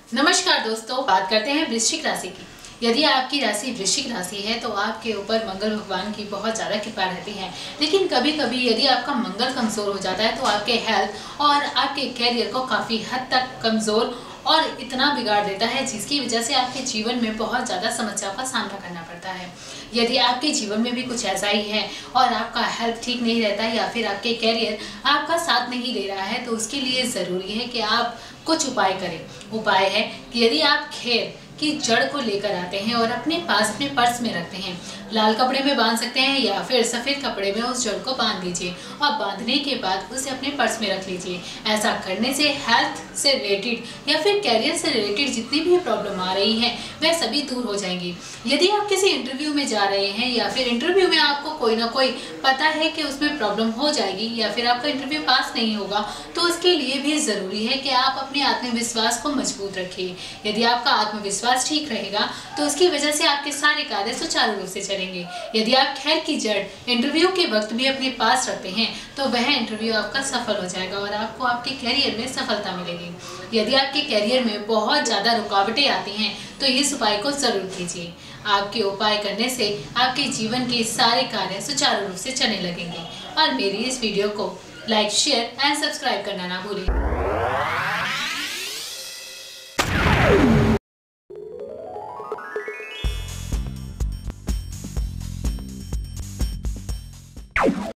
नमस्कार दोस्तों, बात करते हैं वृश्चिक राशि की। यदि आपकी राशि वृश्चिक राशि है तो आपके ऊपर मंगल भगवान की बहुत ज़्यादा कृपा रहती है। लेकिन कभी कभी यदि आपका मंगल कमज़ोर हो जाता है तो आपके हेल्थ और आपके कैरियर को काफ़ी हद तक कमज़ोर और इतना बिगाड़ देता है जिसकी वजह से आपके जीवन में बहुत ज़्यादा समस्याओं का सामना करना पड़ता है। यदि आपके जीवन में भी कुछ ऐसा ही है और आपका हेल्थ ठीक नहीं रहता या फिर आपके कैरियर आपका साथ नहीं दे रहा है तो उसके लिए ज़रूरी है कि आप कुछ उपाय करें। उपाय है कि यदि आप खेर की जड़ को लेकर आते हैं और अपने पास अपने पर्स में रखते हैं, लाल कपड़े में बांध सकते हैं या फिर सफ़ेद कपड़े में उस जड़ को बांध लीजिए और बांधने के बाद उसे अपने पर्स में रख लीजिए। ऐसा करने से हेल्थ से रिलेटेड या फिर कैरियर से रिलेटेड जितनी भी प्रॉब्लम आ रही है वह सभी दूर हो जाएंगी। यदि आप किसी इंटरव्यू में जा रहे हैं या फिर इंटरव्यू में आपको कोई ना कोई पता है कि उसमें प्रॉब्लम हो जाएगी या फिर आपका इंटरव्यू पास नहीं होगा तो उसके लिए भी ज़रूरी है कि आप अपने आत्मविश्वास को मजबूत रखिए। यदि आपका आत्मविश्वास ठीक रहेगा तो उसकी वजह से आपके सारे कार्य सुचारू रूप से चलेंगे। यदि आप खैर की जड़ इंटरव्यू के वक्त भी अपने पास रखते हैं तो वह इंटरव्यू आपका सफल हो जाएगा और आपको आपके कैरियर में सफलता मिलेगी। यदि आपके कैरियर में बहुत ज़्यादा रुकावटें आती हैं तो इस उपाय को जरूर कीजिए। आपके उपाय करने से आपके जीवन के सारे कार्य सुचारू रूप से चलने लगेंगे। और मेरी इस वीडियो को लाइक, शेयर एंड सब्सक्राइब करना ना भूलें।